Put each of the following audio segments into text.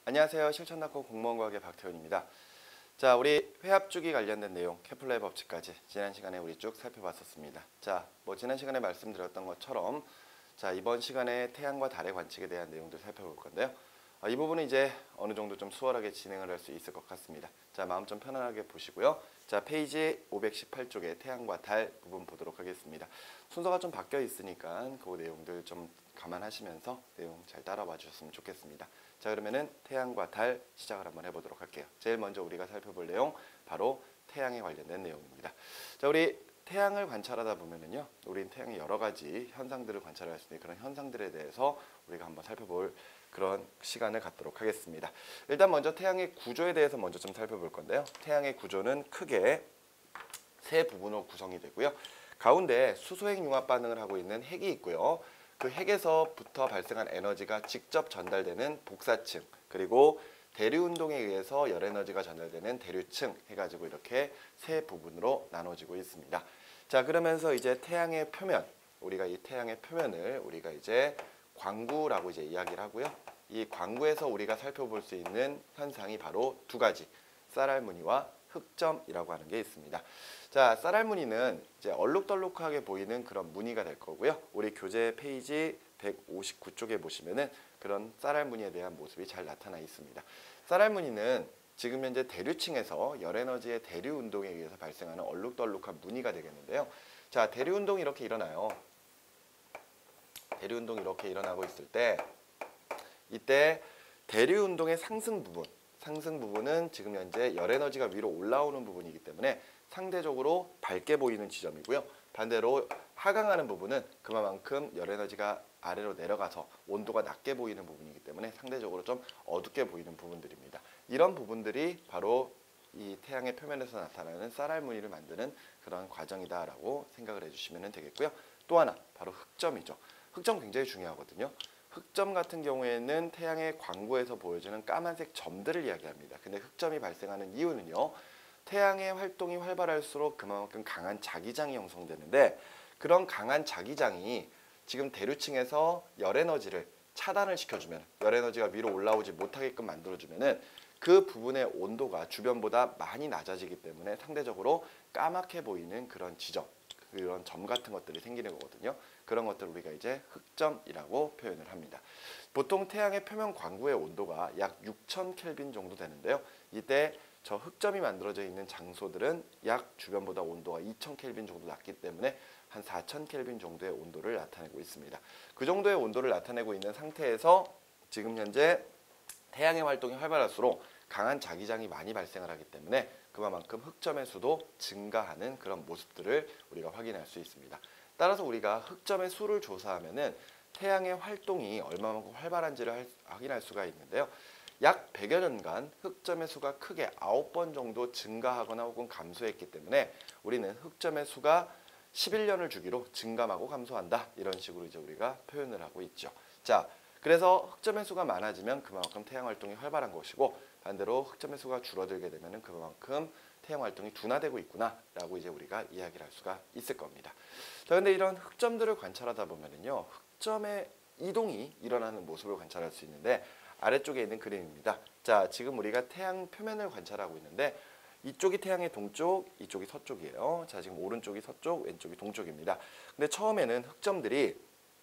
안녕하세요. 실천학과 공무원과학의 박태훈입니다. 자, 우리 회합주기 관련된 내용, 케플러의 법칙까지 지난 시간에 우리 쭉 살펴봤었습니다. 자, 지난 시간에 말씀드렸던 것처럼 자, 이번 시간에 태양과 달의 관측에 대한 내용들 살펴볼 건데요. 이 부분은 이제 어느 정도 좀 수월하게 진행을 할 수 있을 것 같습니다. 자, 마음 좀 편안하게 보시고요. 자, 페이지 518쪽에 태양과 달 부분 보도록 하겠습니다. 순서가 좀 바뀌어 있으니까 그 내용들 좀 감안하시면서 내용 잘 따라와 주셨으면 좋겠습니다. 자, 그러면은 태양과 달 시작을 한번 해보도록 할게요. 제일 먼저 우리가 살펴볼 내용 바로 태양에 관련된 내용입니다. 자, 우리 태양을 관찰하다 보면은요, 우린 태양의 여러 가지 현상들을 관찰할 수 있는 그런 현상들에 대해서 우리가 한번 살펴볼 그런 시간을 갖도록 하겠습니다. 일단 먼저 태양의 구조에 대해서 먼저 좀 살펴볼 건데요. 태양의 구조는 크게 세 부분으로 구성이 되고요. 가운데 수소핵 융합 반응을 하고 있는 핵이 있고요. 그 핵에서부터 발생한 에너지가 직접 전달되는 복사층, 그리고 대류운동에 의해서 열에너지가 전달되는 대류층 해가지고 이렇게 세 부분으로 나눠지고 있습니다. 자, 그러면서 이제 태양의 표면, 우리가 이 태양의 표면을 우리가 이제 광구라고 이제 이야기를 하고요. 이 광구에서 우리가 살펴볼 수 있는 현상이 바로 두 가지, 쌀알무늬와 흑점이라고 하는 게 있습니다. 자, 쌀알무늬는 이제 얼룩덜룩하게 보이는 그런 무늬가 될 거고요. 우리 교재 페이지 159쪽에 보시면은 그런 쌀알무늬에 대한 모습이 잘 나타나 있습니다. 쌀알무늬는 지금 현재 대류층에서 열에너지의 대류운동에 의해서 발생하는 얼룩덜룩한 무늬가 되겠는데요. 자, 대류운동이 이렇게 일어나요. 대류운동이 이렇게 일어나고 있을 때 이때 대류운동의 상승 부분은 지금 현재 열에너지가 위로 올라오는 부분이기 때문에 상대적으로 밝게 보이는 지점이고요. 반대로 하강하는 부분은 그만큼 열에너지가 아래로 내려가서 온도가 낮게 보이는 부분이기 때문에 상대적으로 좀 어둡게 보이는 부분들입니다. 이런 부분들이 바로 이 태양의 표면에서 나타나는 쌀알무늬를 만드는 그런 과정이다라고 생각을 해주시면 되겠고요. 또 하나 바로 흑점이죠. 흑점 굉장히 중요하거든요. 흑점 같은 경우에는 태양의 광구에서 보여지는 까만색 점들을 이야기합니다. 근데 흑점이 발생하는 이유는요, 태양의 활동이 활발할수록 그만큼 강한 자기장이 형성되는데, 그런 강한 자기장이 지금 대류층에서 열에너지를 차단을 시켜주면, 열에너지가 위로 올라오지 못하게끔 만들어주면은 그 부분의 온도가 주변보다 많이 낮아지기 때문에 상대적으로 까맣게 보이는 그런 지점, 그런 점 같은 것들이 생기는 거거든요. 그런 것들을 우리가 이제 흑점이라고 표현을 합니다. 보통 태양의 표면 광구의 온도가 약 6000켈빈 정도 되는데요. 이때 저 흑점이 만들어져 있는 장소들은 약 주변보다 온도가 2000켈빈 정도 낮기 때문에 한 4000켈빈 정도의 온도를 나타내고 있습니다. 그 정도의 온도를 나타내고 있는 상태에서 지금 현재 태양의 활동이 활발할수록 강한 자기장이 많이 발생을 하기 때문에 그만큼 흑점의 수도 증가하는 그런 모습들을 우리가 확인할 수 있습니다. 따라서 우리가 흑점의 수를 조사하면은 태양의 활동이 얼마만큼 활발한지를 확인할 수가 있는데요. 약 100여 년간 흑점의 수가 크게 9번 정도 증가하거나 혹은 감소했기 때문에 우리는 흑점의 수가 11년을 주기로 증감하고 감소한다. 이런 식으로 이제 우리가 표현을 하고 있죠. 자, 그래서 흑점의 수가 많아지면 그만큼 태양 활동이 활발한 것이고, 반대로 흑점의 수가 줄어들게 되면 그만큼 태양 활동이 둔화되고 있구나라고 이제 우리가 이야기를 할 수가 있을 겁니다. 자, 근데 이런 흑점들을 관찰하다 보면은요, 흑점의 이동이 일어나는 모습을 관찰할 수 있는데, 아래쪽에 있는 그림입니다. 자, 지금 우리가 태양 표면을 관찰하고 있는데 이쪽이 태양의 동쪽, 이쪽이 서쪽이에요. 자, 지금 오른쪽이 서쪽, 왼쪽이 동쪽입니다. 근데 처음에는 흑점들이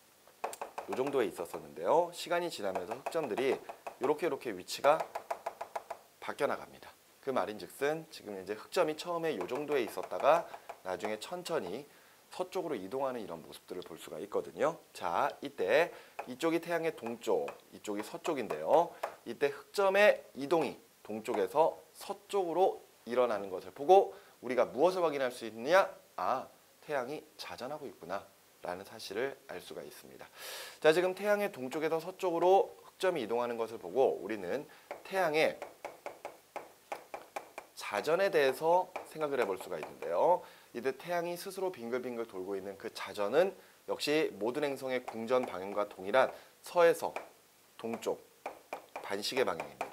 이 정도에 있었었는데요. 시간이 지나면서 흑점들이 이렇게 위치가 바뀌어 나갑니다. 그 말인즉슨 지금 이제 흑점이 처음에 이 정도에 있었다가 나중에 천천히 서쪽으로 이동하는 이런 모습들을 볼 수가 있거든요. 자, 이때 이쪽이 태양의 동쪽, 이쪽이 서쪽인데요. 이때 흑점의 이동이 동쪽에서 서쪽으로 일어나는 것을 보고 우리가 무엇을 확인할 수 있느냐? 아, 태양이 자전하고 있구나 라는 사실을 알 수가 있습니다. 자, 지금 태양의 동쪽에서 서쪽으로 흑점이 이동하는 것을 보고 우리는 태양의 자전에 대해서 생각을 해볼 수가 있는데요. 이때 태양이 스스로 빙글빙글 돌고 있는 그 자전은 역시 모든 행성의 궁전 방향과 동일한 서에서 동쪽 반시계 방향입니다.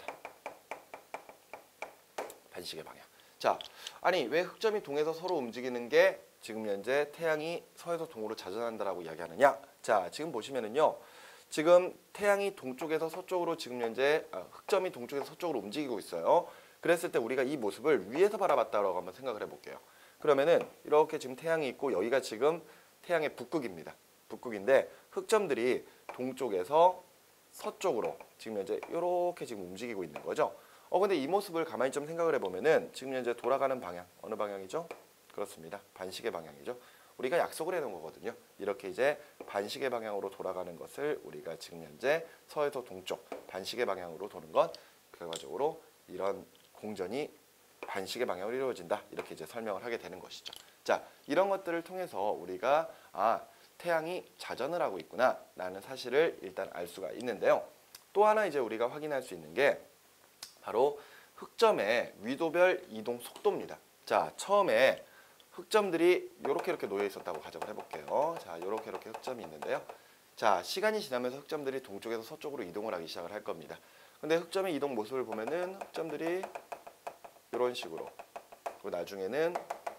반시계 방향. 자, 아니 왜 흑점이 동에서 서로 움직이는 게 지금 현재 태양이 서에서 동으로 자전한다라고 이야기하느냐? 자, 지금 보시면은요. 지금 태양이 동쪽에서 서쪽으로 지금 현재 흑점이 동쪽에서 서쪽으로 움직이고 있어요. 그랬을 때 우리가 이 모습을 위에서 바라봤다라고 한번 생각을 해볼게요. 그러면은 이렇게 지금 태양이 있고 여기가 지금 태양의 북극입니다. 북극인데 흑점들이 동쪽에서 서쪽으로 지금 현재 이렇게 지금 움직이고 있는 거죠. 근데 이 모습을 가만히 좀 생각을 해보면은 지금 현재 돌아가는 방향 어느 방향이죠? 그렇습니다. 반시계 방향이죠. 우리가 약속을 해놓은 거거든요. 이렇게 이제 반시계 방향으로 돌아가는 것을 우리가 지금 현재 서에서 동쪽 반시계 방향으로 도는 것, 결과적으로 이런 공전이 반시계 방향으로 이루어진다. 이렇게 이제 설명을 하게 되는 것이죠. 자, 이런 것들을 통해서 우리가 태양이 자전을 하고 있구나 라는 사실을 일단 알 수가 있는데요. 또 하나 이제 우리가 확인할 수 있는 게 바로 흑점의 위도별 이동 속도입니다. 자, 처음에 흑점들이 이렇게 놓여 있었다고 가정을 해볼게요. 자, 이렇게 흑점이 있는데요. 자, 시간이 지나면서 흑점들이 동쪽에서 서쪽으로 이동을 하기 시작을 할 겁니다. 근데 흑점의 이동 모습을 보면은 흑점들이 이런 식으로, 그리고 나중에는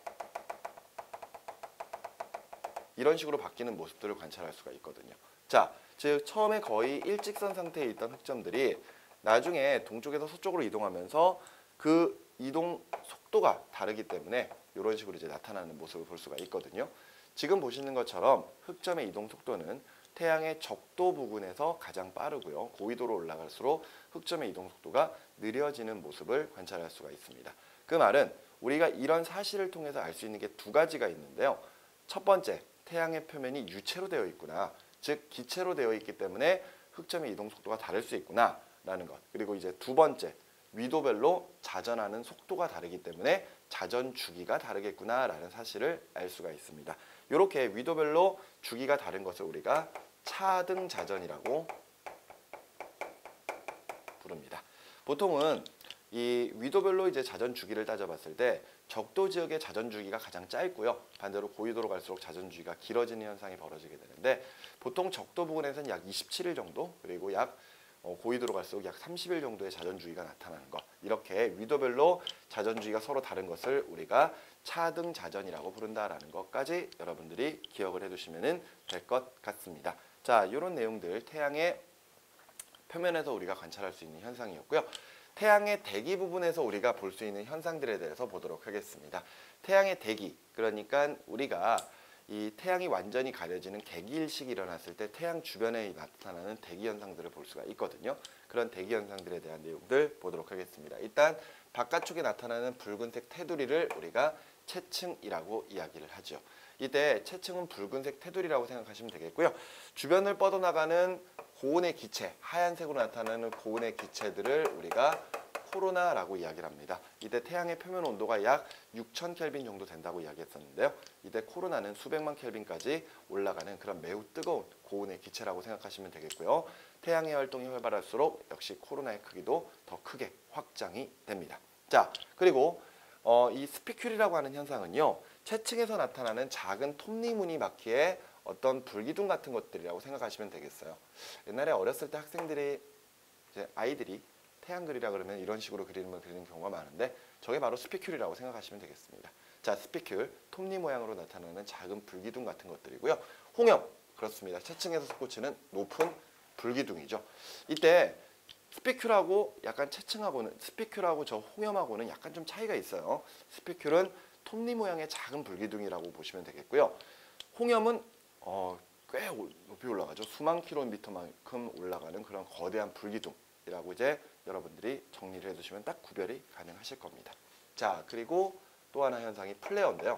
이런 식으로 바뀌는 모습들을 관찰할 수가 있거든요. 자, 즉 처음에 거의 일직선 상태에 있던 흑점들이 나중에 동쪽에서 서쪽으로 이동하면서 그 이동 속도가 다르기 때문에 이런 식으로 이제 나타나는 모습을 볼 수가 있거든요. 지금 보시는 것처럼 흑점의 이동 속도는 태양의 적도 부근에서 가장 빠르고요. 고위도로 올라갈수록 흑점의 이동 속도가 느려지는 모습을 관찰할 수가 있습니다. 그 말은 우리가 이런 사실을 통해서 알 수 있는 게 두 가지가 있는데요. 첫 번째, 태양의 표면이 유체로 되어 있구나. 즉 기체로 되어 있기 때문에 흑점의 이동 속도가 다를 수 있구나 라는 것. 그리고 이제 두 번째, 위도별로 자전하는 속도가 다르기 때문에 자전 주기가 다르겠구나 라는 사실을 알 수가 있습니다. 이렇게 위도별로 주기가 다른 것을 우리가 차등 자전이라고 부릅니다. 보통은 이 위도별로 이제 자전 주기를 따져봤을 때 적도 지역의 자전 주기가 가장 짧고요. 반대로 고위도로 갈수록 자전 주기가 길어지는 현상이 벌어지게 되는데 보통 적도 부근에서는 약 27일 정도, 그리고 약 고위도로 갈수록 약 30일 정도의 자전 주기가 나타나는 것. 이렇게 위도별로 자전 주기가 서로 다른 것을 우리가 차등 자전이라고 부른다라는 것까지 여러분들이 기억을 해두시면 될 것 같습니다. 자, 이런 내용들 태양의 표면에서 우리가 관찰할 수 있는 현상이었고요. 태양의 대기 부분에서 우리가 볼 수 있는 현상들에 대해서 보도록 하겠습니다. 태양의 대기, 그러니까 우리가 이 태양이 완전히 가려지는 개기일식이 일어났을 때 태양 주변에 나타나는 대기 현상들을 볼 수가 있거든요. 그런 대기 현상들에 대한 내용들 보도록 하겠습니다. 일단 바깥쪽에 나타나는 붉은색 테두리를 우리가 채층이라고 이야기를 하죠. 이때 채층은 붉은색 테두리라고 생각하시면 되겠고요. 주변을 뻗어나가는 고온의 기체, 하얀색으로 나타나는 고온의 기체들을 우리가 코로나라고 이야기를 합니다. 이때 태양의 표면 온도가 약 6000 켈빈 정도 된다고 이야기했었는데요. 이때 코로나는 수백만 켈빈까지 올라가는 그런 매우 뜨거운 고온의 기체라고 생각하시면 되겠고요. 태양의 활동이 활발할수록 역시 코로나의 크기도 더 크게 확장이 됩니다. 자, 그리고 이 스피큘이라고 하는 현상은요. 채층에서 나타나는 작은 톱니무늬 바퀴의 어떤 불기둥 같은 것들이라고 생각하시면 되겠어요. 옛날에 어렸을 때 학생들이 아이들이 태양 그리라 그러면 이런 식으로 그리는 경우가 많은데 저게 바로 스피큘이라고 생각하시면 되겠습니다. 자, 스피큘, 톱니 모양으로 나타나는 작은 불기둥 같은 것들이고요. 홍염, 그렇습니다. 채층에서 솟구치는 높은 불기둥이죠. 이때 스피큘하고 약간 채층하고는 스피큘하고 저 홍염하고는 약간 좀 차이가 있어요. 스피큘은 톱니 모양의 작은 불기둥이라고 보시면 되겠고요. 홍염은 꽤 높이 올라가죠. 수만 킬로미터만큼 올라가는 그런 거대한 불기둥이라고 이제 여러분들이 정리를 해두시면 딱 구별이 가능하실 겁니다. 자, 그리고 또 하나 현상이 플레어인데요.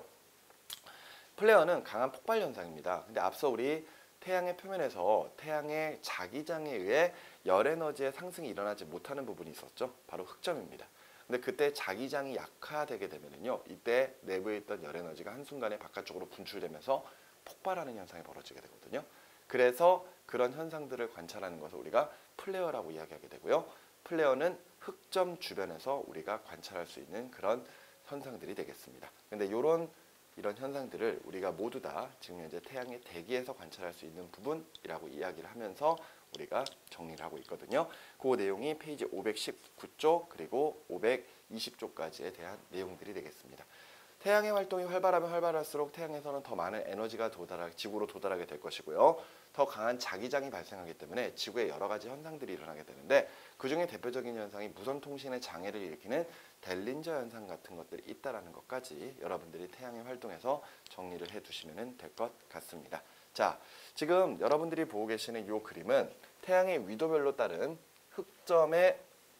플레어는 강한 폭발 현상입니다. 근데 앞서 우리 태양의 표면에서 태양의 자기장에 의해 열 에너지의 상승이 일어나지 못하는 부분이 있었죠. 바로 흑점입니다. 근데 그때 자기장이 약화되게 되면요, 이때 내부에 있던 열 에너지가 한순간에 바깥쪽으로 분출되면서 폭발하는 현상이 벌어지게 되거든요. 그래서 그런 현상들을 관찰하는 것을 우리가 플레어라고 이야기하게 되고요. 플레어는 흑점 주변에서 우리가 관찰할 수 있는 그런 현상들이 되겠습니다. 근데 이런 현상들을 우리가 모두 다 지금 현재 태양의 대기에서 관찰할 수 있는 부분이라고 이야기를 하면서 우리가 정리를 하고 있거든요. 그 내용이 페이지 519쪽 그리고 520쪽까지에 대한 내용들이 되겠습니다. 태양의 활동이 활발하면 활발할수록 태양에서는 더 많은 에너지가 지구로 도달하게 될 것이고요. 더 강한 자기장이 발생하기 때문에 지구에 여러 가지 현상들이 일어나게 되는데 그중에 대표적인 현상이 무선 통신의 장애를 일으키는 델린저 현상 같은 것들이 있다라는 것까지 여러분들이 태양의 활동에서 정리를 해두시면 될 것 같습니다. 자, 지금 여러분들이 보고 계시는 이 그림은 태양의 위도별로 따른 흑점의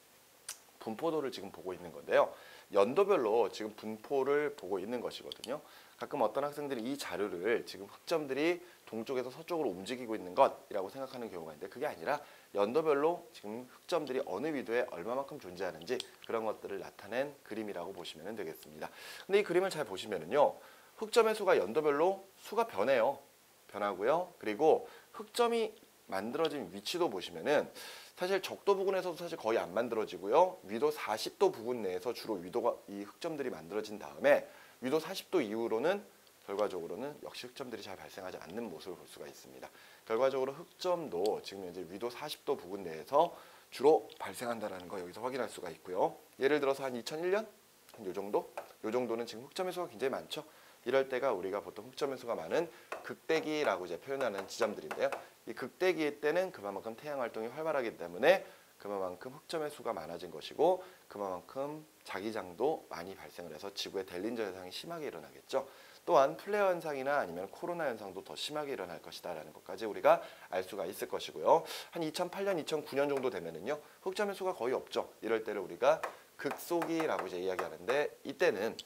분포도를 지금 보고 있는 건데요. 연도별로 지금 분포를 보고 있는 것이거든요. 가끔 어떤 학생들이 이 자료를 지금 흑점들이 동쪽에서 서쪽으로 움직이고 있는 것이라고 생각하는 경우가 있는데 그게 아니라 연도별로 지금 흑점들이 어느 위도에 얼마만큼 존재하는지 그런 것들을 나타낸 그림이라고 보시면 되겠습니다. 근데 이 그림을 잘 보시면은요. 흑점의 수가 연도별로 수가 변하고요. 그리고 흑점이 만들어진 위치도 보시면은 사실 적도 부근에서도 사실 거의 안 만들어지고요. 위도 40도 부근 내에서 주로 위도가 이 흑점들이 만들어진 다음에 위도 40도 이후로는 결과적으로는 역시 흑점들이 잘 발생하지 않는 모습을 볼 수가 있습니다. 결과적으로 흑점도 지금 현재 위도 40도 부근 내에서 주로 발생한다는 거 여기서 확인할 수가 있고요. 예를 들어서 한 2001년 요 정도? 요 정도는 지금 흑점의 수가 굉장히 많죠. 이럴 때가 우리가 보통 흑점의 수가 많은 극대기라고 이제 표현하는 지점들인데요. 이 극대기의 때는 그만큼 태양 활동이 활발하기 때문에 그만큼 흑점의 수가 많아진 것이고 그만큼 자기장도 많이 발생을 해서 지구의 델린저 현상이 심하게 일어나겠죠. 또한 플레어 현상이나 아니면 코로나 현상도 더 심하게 일어날 것이다라는 것까지 우리가 알 수가 있을 것이고요. 한 2008년, 2009년 정도 되면은요. 흑점의 수가 거의 없죠. 이럴 때를 우리가 극소기라고 이제 이야기하는데 이때는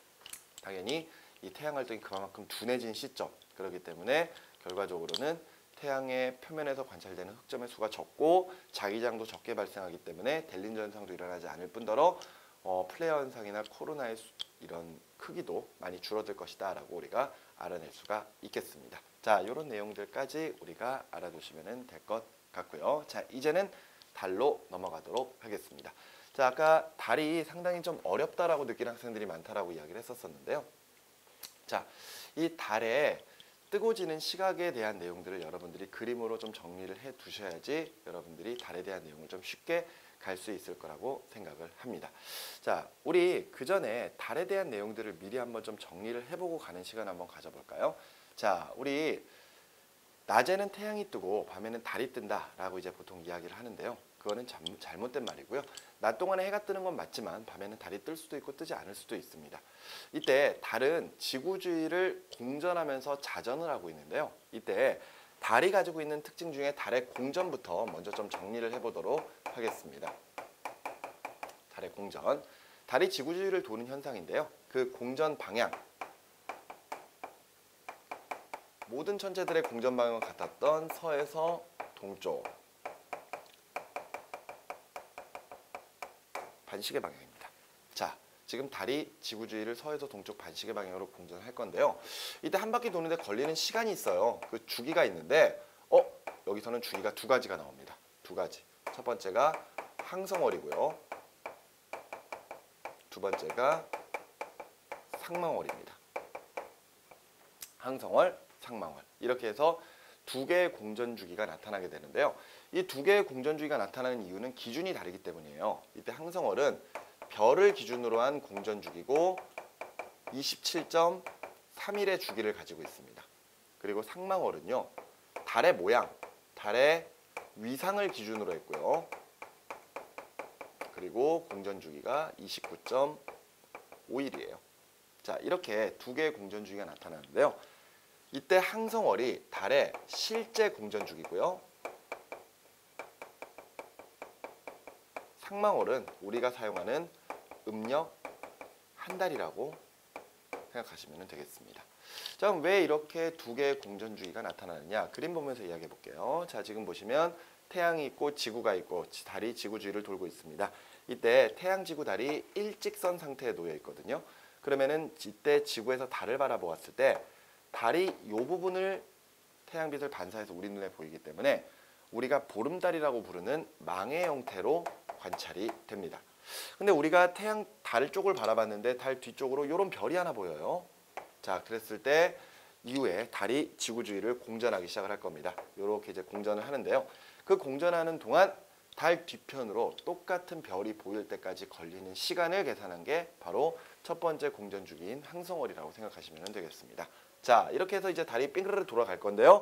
당연히 이 태양 활동이 그만큼 둔해진 시점. 그렇기 때문에 결과적으로는 태양의 표면에서 관찰되는 흑점의 수가 적고 자기장도 적게 발생하기 때문에 델린저 현상도 일어나지 않을 뿐더러 플레어 현상이나 코로나의 이런 크기도 많이 줄어들 것이다 라고 우리가 알아낼 수가 있겠습니다. 자, 이런 내용들까지 우리가 알아두시면 될 것 같고요. 자, 이제는 달로 넘어가도록 하겠습니다. 자, 아까 달이 상당히 좀 어렵다라고 느끼는 학생들이 많다라고 이야기를 했었는데요. 자, 이 달에 뜨고 지는 시각에 대한 내용들을 여러분들이 그림으로 좀 정리를 해 두셔야지 여러분들이 달에 대한 내용을 좀 쉽게 갈 수 있을 거라고 생각을 합니다. 자, 우리 그 전에 달에 대한 내용들을 미리 한번 좀 정리를 해보고 가는 시간 한번 가져볼까요? 자, 우리 낮에는 태양이 뜨고 밤에는 달이 뜬다라고 이제 보통 이야기를 하는데요. 그거는 잘못된 말이고요. 낮 동안에 해가 뜨는 건 맞지만 밤에는 달이 뜰 수도 있고 뜨지 않을 수도 있습니다. 이때 달은 지구 주위를 공전하면서 자전을 하고 있는데요. 이때 달이 가지고 있는 특징 중에 달의 공전부터 먼저 좀 정리를 해보도록 하겠습니다. 달의 공전. 달이 지구 주위를 도는 현상인데요. 그 공전 방향. 모든 천체들의 공전 방향은 같았던 서에서 동쪽. 반시계 방향입니다. 자, 지금 달이 지구 주위를 서에서 동쪽 반시계 방향으로 공전할 건데요. 이때 한 바퀴 도는데 걸리는 시간이 있어요. 그 주기가 있는데 여기서는 주기가 두 가지가 나옵니다. 두 가지. 첫 번째가 항성월이고요. 두 번째가 상망월입니다. 항성월, 상망월. 이렇게 해서 두 개의 공전 주기가 나타나게 되는데요. 이 두 개의 공전 주기가 나타나는 이유는 기준이 다르기 때문이에요. 이때 항성월은 별을 기준으로 한 공전 주기고 27.3일의 주기를 가지고 있습니다. 그리고 상망월은요. 달의 모양, 달의 위상을 기준으로 했고요. 그리고 공전 주기가 29.5일이에요. 자, 이렇게 두 개의 공전 주기가 나타나는데요. 이때 항성월이 달의 실제 공전 주기고요. 상망월은 우리가 사용하는 음력 한 달이라고 생각하시면 되겠습니다. 자, 그럼 왜 이렇게 두 개의 공전 주기가 나타나느냐? 그림 보면서 이야기해 볼게요. 자, 지금 보시면 태양이 있고 지구가 있고 달이 지구 주위를 돌고 있습니다. 이때 태양, 지구, 달이 일직선 상태에 놓여 있거든요. 그러면은 이때 지구에서 달을 바라보았을 때 달이 이 부분을 태양빛을 반사해서 우리 눈에 보이기 때문에 우리가 보름달이라고 부르는 망의 형태로 관찰이 됩니다. 근데 우리가 달 쪽을 바라봤는데 달 뒤쪽으로 이런 별이 하나 보여요. 자, 그랬을 때 이후에 달이 지구 주위를 공전하기 시작을 할 겁니다. 이렇게 이제 공전을 하는데요. 그 공전하는 동안 달 뒤편으로 똑같은 별이 보일 때까지 걸리는 시간을 계산한 게 바로 첫 번째 공전 주기인 항성월이라고 생각하시면 되겠습니다. 자, 이렇게 해서 이제 달이 빙그르르 돌아갈 건데요.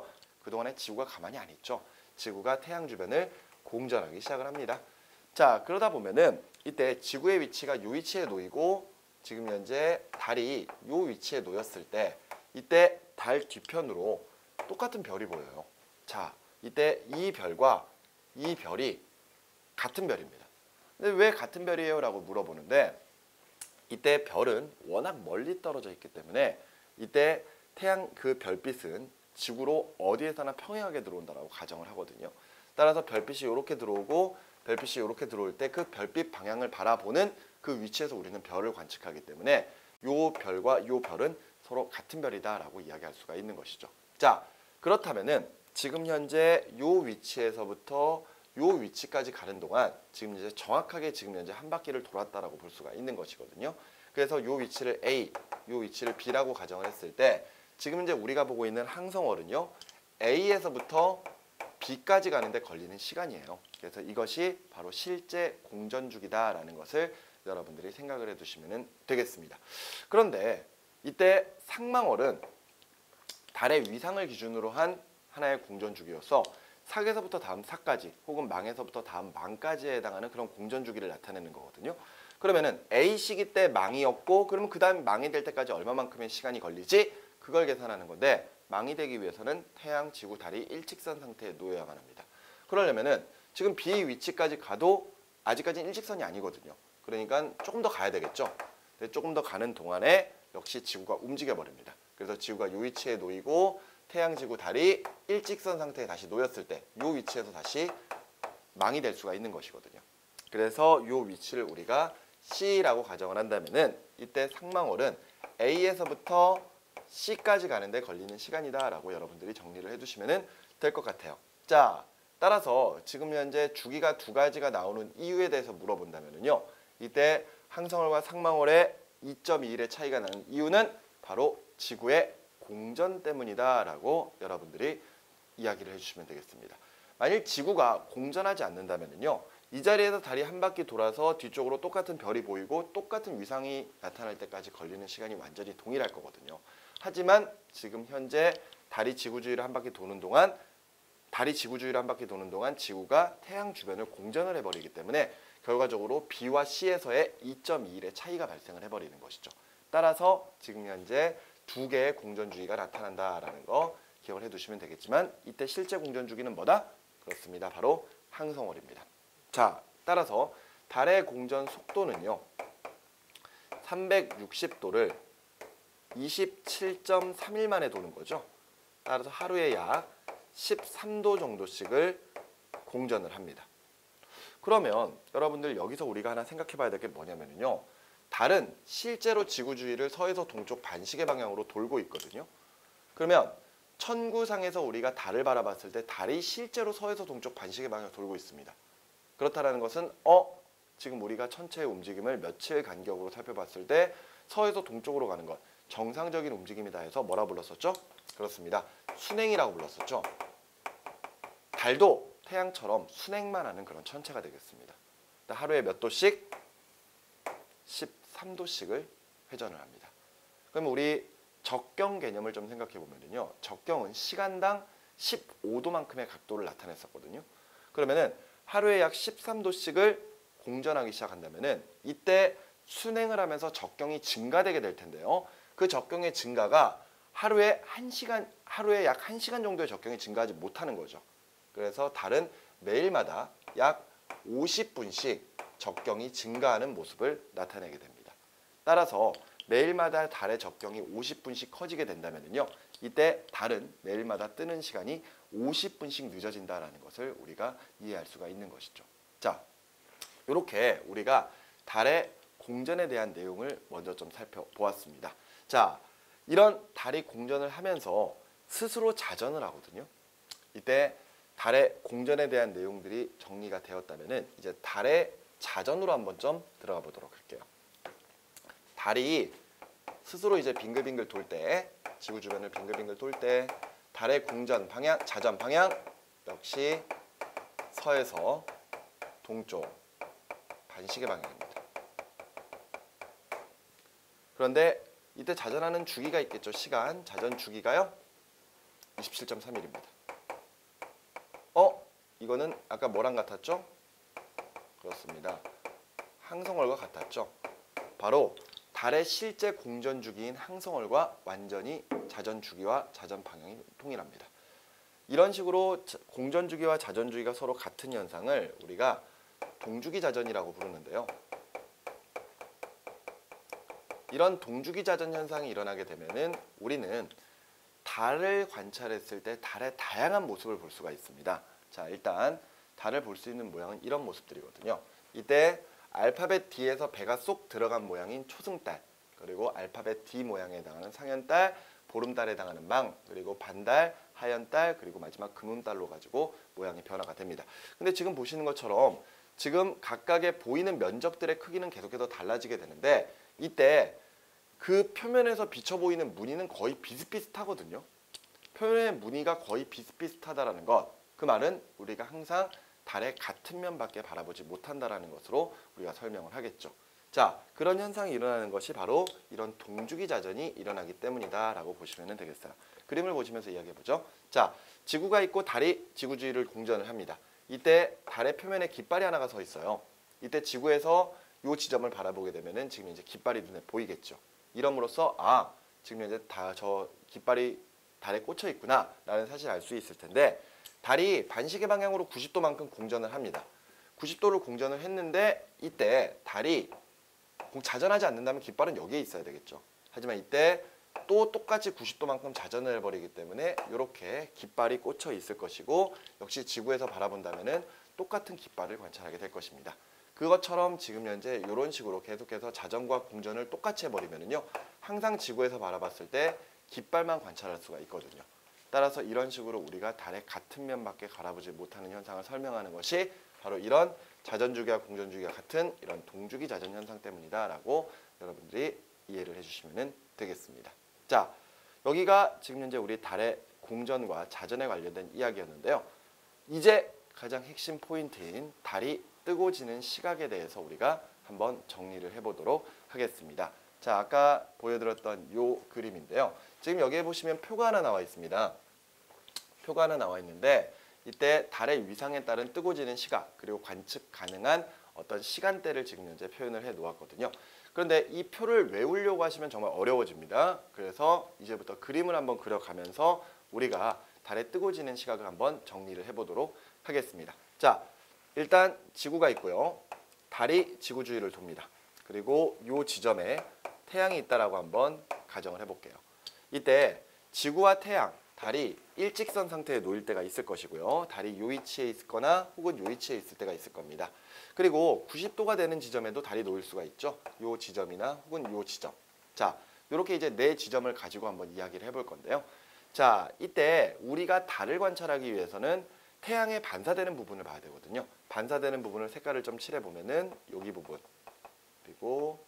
그동안에 지구가 가만히 안 있죠. 지구가 태양 주변을 공전하기 시작을 합니다. 자, 그러다 보면은 이때 지구의 위치가 이 위치에 놓이고 지금 현재 달이 이 위치에 놓였을 때 이때 달 뒤편으로 똑같은 별이 보여요. 자, 이때 이 별과 이 별이 같은 별입니다. 근데 왜 같은 별이에요? 라고 물어보는데 이때 별은 워낙 멀리 떨어져 있기 때문에 이때 태양 그 별빛은 지구로 어디에서나 평행하게 들어온다라고 가정을 하거든요. 따라서 별빛이 이렇게 들어오고 별빛이 이렇게 들어올 때 그 별빛 방향을 바라보는 그 위치에서 우리는 별을 관측하기 때문에 요 별과 요 별은 서로 같은 별이다라고 이야기할 수가 있는 것이죠. 자, 그렇다면은 지금 현재 요 위치에서부터 요 위치까지 가는 동안 지금 이제 정확하게 지금 현재 한 바퀴를 돌았다라고 볼 수가 있는 것이거든요. 그래서 요 위치를 A, 요 위치를 B라고 가정을 했을 때 지금 이제 우리가 보고 있는 항성월은요. A에서부터 B까지 가는데 걸리는 시간이에요. 그래서 이것이 바로 실제 공전 주기다라는 것을 여러분들이 생각을 해두시면 되겠습니다. 그런데 이때 상망월은 달의 위상을 기준으로 한 하나의 공전 주기로서 삭에서부터 다음 삭까지 혹은 망에서부터 다음 망까지에 해당하는 그런 공전 주기를 나타내는 거거든요. 그러면은 A 시기 때 망이었고 그러면 그 다음 망이 될 때까지 얼마만큼의 시간이 걸리지? 그걸 계산하는 건데 망이 되기 위해서는 태양, 지구, 달이 일직선 상태에 놓여야만 합니다. 그러려면은 지금 B 위치까지 가도 아직까지는 일직선이 아니거든요. 그러니까 조금 더 가야 되겠죠. 근데 조금 더 가는 동안에 역시 지구가 움직여 버립니다. 그래서 지구가 이 위치에 놓이고 태양, 지구, 달이 일직선 상태에 다시 놓였을 때 이 위치에서 다시 망이 될 수가 있는 것이거든요. 그래서 이 위치를 우리가 C라고 가정을 한다면은 이때 상망월은 A에서부터 C까지 가는데 걸리는 시간이다라고 여러분들이 정리를 해두시면 될 것 같아요. 자, 따라서 지금 현재 주기가 두 가지가 나오는 이유에 대해서 물어본다면요. 이때 항성월과 상망월의 2.21의 차이가 나는 이유는 바로 지구의 공전 때문이다라고 여러분들이 이야기를 해주시면 되겠습니다. 만일 지구가 공전하지 않는다면요. 이 자리에서 달이 한 바퀴 돌아서 뒤쪽으로 똑같은 별이 보이고 똑같은 위상이 나타날 때까지 걸리는 시간이 완전히 동일할 거거든요. 하지만 지금 현재 달이 지구 주위를 한 바퀴 도는 동안 지구가 태양 주변을 공전을 해버리기 때문에 결과적으로 B와 C에서의 2.21의 차이가 발생을 해버리는 것이죠. 따라서 지금 현재 두 개의 공전 주기가 나타난다라는 거 기억을 해두시면 되겠지만 이때 실제 공전 주기는 뭐다? 그렇습니다. 바로 항성월입니다. 자, 따라서 달의 공전 속도는요. 360도를 27.3일 만에 도는 거죠. 따라서 하루에 약 13도 정도씩을 공전을 합니다. 그러면 여러분들 여기서 우리가 하나 생각해 봐야 될 게 뭐냐면요. 달은 실제로 지구 주위를 서에서 동쪽 반시계 방향으로 돌고 있거든요. 그러면 천구상에서 우리가 달을 바라봤을 때 달이 실제로 서에서 동쪽 반시계 방향으로 돌고 있습니다. 그렇다는 것은 지금 우리가 천체의 움직임을 며칠 간격으로 살펴봤을 때 서에서 동쪽으로 가는 것 정상적인 움직임이다 해서 뭐라 불렀었죠? 그렇습니다. 순행이라고 불렀었죠. 달도 태양처럼 순행만 하는 그런 천체가 되겠습니다. 하루에 몇 도씩? 13도씩을 회전을 합니다. 그러면 우리 적경 개념을 좀 생각해 보면요. 적경은 시간당 15도만큼의 각도를 나타냈었거든요. 그러면은 하루에 약 13도씩을 공전하기 시작한다면은 이때 순행을 하면서 적경이 증가되게 될 텐데요. 그 적경의 증가가 하루에 약 1시간 정도의 적경이 증가하지 못하는 거죠. 그래서 달은 매일마다 약 50분씩 적경이 증가하는 모습을 나타내게 됩니다. 따라서 매일마다 달의 적경이 50분씩 커지게 된다면요. 이때 달은 매일마다 뜨는 시간이 50분씩 늦어진다는 것을 우리가 이해할 수가 있는 것이죠. 자, 이렇게 우리가 달의 공전에 대한 내용을 먼저 좀 살펴보았습니다. 자, 이런 달이 공전을 하면서 스스로 자전을 하거든요. 이때 달의 공전에 대한 내용들이 정리가 되었다면은 이제 달의 자전으로 한번 좀 들어가 보도록 할게요. 달이 스스로 이제 빙글빙글 돌 때, 지구 주변을 빙글빙글 돌 때 달의 공전 방향, 자전 방향 역시 서에서 동쪽 반시계 방향입니다. 그런데 이때 자전하는 주기가 있겠죠. 시간, 자전 주기가요. 27.3일입니다. 이거는 아까 뭐랑 같았죠? 그렇습니다. 항성월과 같았죠. 바로 달의 실제 공전 주기인 항성월과 완전히 자전 주기와 자전 방향이 동일합니다. 이런 식으로 공전 주기와 자전 주기가 서로 같은 현상을 우리가 동주기 자전이라고 부르는데요. 이런 동주기 자전 현상이 일어나게 되면은 우리는 달을 관찰했을 때 달의 다양한 모습을 볼 수가 있습니다. 자, 일단 달을 볼 수 있는 모양은 이런 모습들이거든요. 이때 알파벳 D에서 배가 쏙 들어간 모양인 초승달, 그리고 알파벳 D 모양에 해당하는 상현달, 보름달에 해당하는 망, 그리고 반달, 하현달, 그리고 마지막 금음달로 가지고 모양이 변화가 됩니다. 근데 지금 보시는 것처럼 지금 각각의 보이는 면적들의 크기는 계속해서 달라지게 되는데 이때 그 표면에서 비쳐 보이는 무늬는 거의 비슷비슷하거든요. 표면의 무늬가 거의 비슷비슷하다라는 것, 그 말은 우리가 항상 달의 같은 면밖에 바라보지 못한다라는 것으로 우리가 설명을 하겠죠. 자, 그런 현상이 일어나는 것이 바로 이런 동주기 자전이 일어나기 때문이다라고 보시면 되겠어요. 그림을 보시면서 이야기해보죠. 자, 지구가 있고 달이 지구 주위를 공전을 합니다. 이때 달의 표면에 깃발이 하나가 서 있어요. 이때 지구에서 이 지점을 바라보게 되면은 지금 이제 깃발이 눈에 보이겠죠. 이럼으로써 지금 이제 저 깃발이 달에 꽂혀 있구나라는 사실을 알 수 있을 텐데 달이 반시계 방향으로 90도만큼 공전을 합니다. 90도를 공전을 했는데 이때 달이 자전하지 않는다면 깃발은 여기에 있어야 되겠죠. 하지만 이때 또 똑같이 90도만큼 자전을 해버리기 때문에 이렇게 깃발이 꽂혀 있을 것이고 역시 지구에서 바라본다면 똑같은 깃발을 관찰하게 될 것입니다. 그것처럼 지금 현재 이런 식으로 계속해서 자전과 공전을 똑같이 해버리면요, 항상 지구에서 바라봤을 때 깃발만 관찰할 수가 있거든요. 따라서 이런 식으로 우리가 달의 같은 면밖에 바라보지 못하는 현상을 설명하는 것이 바로 이런 자전주기와 공전주기가 같은 이런 동주기 자전 현상 때문이다라고 여러분들이 이해를 해주시면 되겠습니다. 자, 여기가 지금 현재 우리 달의 공전과 자전에 관련된 이야기였는데요. 이제 가장 핵심 포인트인 달이 뜨고 지는 시각에 대해서 우리가 한번 정리를 해보도록 하겠습니다. 자, 아까 보여드렸던 요 그림인데요. 지금 여기에 보시면 표가 하나 나와 있습니다. 표가 하나 나와 있는데 이때 달의 위상에 따른 뜨고 지는 시각 그리고 관측 가능한 어떤 시간대를 지금 현재 표현을 해 놓았거든요. 그런데 이 표를 외우려고 하시면 정말 어려워집니다. 그래서 이제부터 그림을 한번 그려가면서 우리가 달의 뜨고 지는 시각을 한번 정리를 해보도록 하겠습니다. 자, 일단 지구가 있고요. 달이 지구 주위를 돕니다. 그리고 이 지점에 태양이 있다라고 한번 가정을 해볼게요. 이때 지구와 태양, 달이 일직선 상태에 놓일 때가 있을 것이고요. 달이 이 위치에 있거나 혹은 이 위치에 있을 때가 있을 겁니다. 그리고 90도가 되는 지점에도 달이 놓일 수가 있죠. 이 지점이나 혹은 이 지점. 자, 이렇게 이제 네 지점을 가지고 한번 이야기를 해볼 건데요. 자, 이때 우리가 달을 관찰하기 위해서는 태양에 반사되는 부분을 봐야 되거든요. 반사되는 부분을 색깔을 좀 칠해보면은 여기 부분, 그리고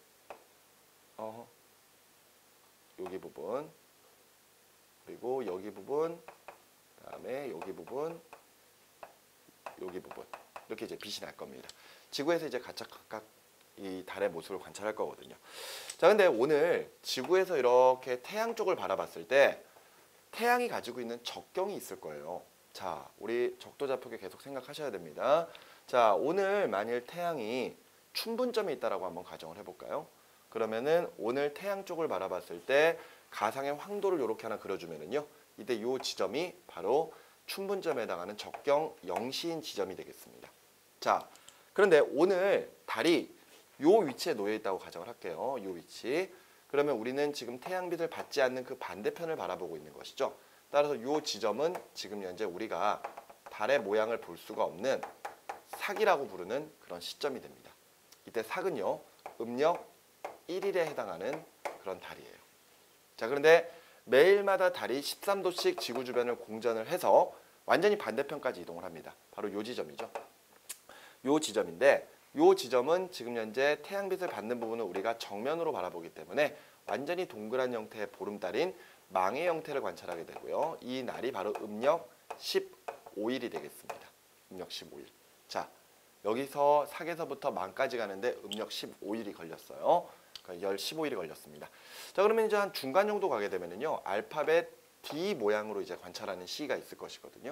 여기 부분, 그리고 여기 부분, 그다음에 여기 부분, 여기 부분 이렇게 이제 빛이 날 겁니다. 지구에서 이제 각각 이 달의 모습을 관찰할 거거든요. 자, 근데 오늘 지구에서 이렇게 태양 쪽을 바라봤을 때 태양이 가지고 있는 적경이 있을 거예요. 자, 우리 적도좌표계 계속 생각하셔야 됩니다. 자, 오늘 만일 태양이 춘분점에 있다라고 한번 가정을 해볼까요? 그러면은 오늘 태양 쪽을 바라봤을 때 가상의 황도를 이렇게 하나 그려주면은요, 이때 이 지점이 바로 춘분점에 해당하는 적경 0시인 지점이 되겠습니다. 자, 그런데 오늘 달이 이 위치에 놓여 있다고 가정을 할게요. 이 위치. 그러면 우리는 지금 태양빛을 받지 않는 그 반대편을 바라보고 있는 것이죠. 따라서 이 지점은 지금 현재 우리가 달의 모양을 볼 수가 없는 삭이라고 부르는 그런 시점이 됩니다. 이때 삭은요, 음력 1일에 해당하는 그런 달이에요. 자, 그런데 매일마다 달이 13도씩 지구 주변을 공전을 해서 완전히 반대편까지 이동을 합니다. 바로 이 지점이죠. 이 지점인데 이 지점은 지금 현재 태양빛을 받는 부분을 우리가 정면으로 바라보기 때문에 완전히 동그란 형태의 보름달인 망의 형태를 관찰하게 되고요. 이 날이 바로 음력 15일이 되겠습니다. 음력 15일. 자, 여기서 삭에서부터 망까지 가는데 음력 15일이 걸렸어요. 그러니까 열 15일이 걸렸습니다. 자, 그러면 이제 한 중간 정도 가게 되면은요, 알파벳 D 모양으로 이제 관찰하는 시기가 있을 것이거든요.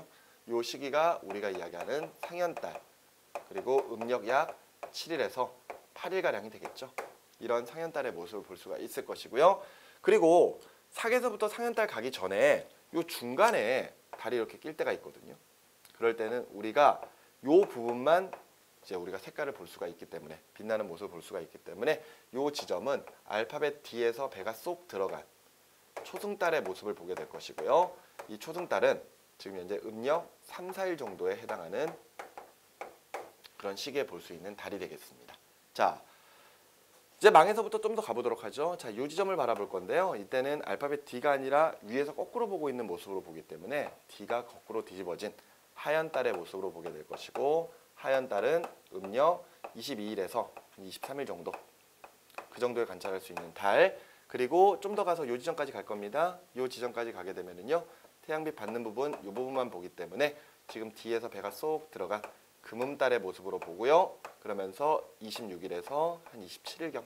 요 시기가 우리가 이야기하는 상현달, 그리고 음력 약 7일에서 8일가량이 되겠죠. 이런 상현달의 모습을 볼 수가 있을 것이고요. 그리고 사계에서부터 상현달 가기 전에 요 중간에 달이 이렇게 낄 때가 있거든요. 그럴 때는 우리가 요 부분만 이제 우리가 색깔을 볼 수가 있기 때문에, 빛나는 모습을 볼 수가 있기 때문에 요 지점은 알파벳 D에서 배가 쏙 들어간 초승달의 모습을 보게 될 것이고요. 이 초승달은 지금 현재 음력 3, 4일 정도에 해당하는 그런 시기에 볼 수 있는 달이 되겠습니다. 자, 이제 망에서부터 좀 더 가보도록 하죠. 자, 이 지점을 바라볼 건데요. 이때는 알파벳 D가 아니라 위에서 거꾸로 보고 있는 모습으로 보기 때문에 D가 거꾸로 뒤집어진 하얀 달의 모습으로 보게 될 것이고, 하얀 달은 음력 22일에서 23일 정도, 그 정도에 관찰할 수 있는 달. 그리고 좀 더 가서 이 지점까지 갈 겁니다. 이 지점까지 가게 되면은요, 태양빛 받는 부분, 이 부분만 보기 때문에 지금 D에서 배가 쏙 들어간 금음달의 모습으로 보고요. 그러면서 26일에서 한 27일경